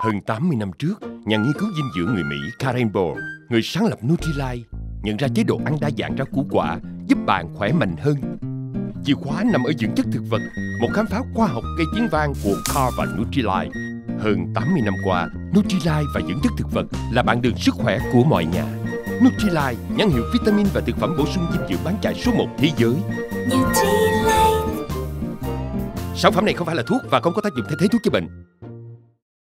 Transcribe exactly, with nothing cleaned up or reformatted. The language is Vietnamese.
Hơn tám mươi năm trước, nhà nghiên cứu dinh dưỡng người Mỹ Karen Ball, người sáng lập Nutrilite, nhận ra chế độ ăn đa dạng rau củ quả giúp bạn khỏe mạnh hơn. Chìa khóa nằm ở dưỡng chất thực vật, một khám phá khoa học gây tiếng vang của Carl và Nutrilite. Hơn tám mươi năm qua, Nutrilite và dưỡng chất thực vật là bạn đường sức khỏe của mọi nhà. Nutrilite, nhãn hiệu vitamin và thực phẩm bổ sung dinh dưỡng bán chạy số một thế giới. Nutrilite. Sản phẩm này không phải là thuốc và không có tác dụng thay thế thuốc chữa bệnh.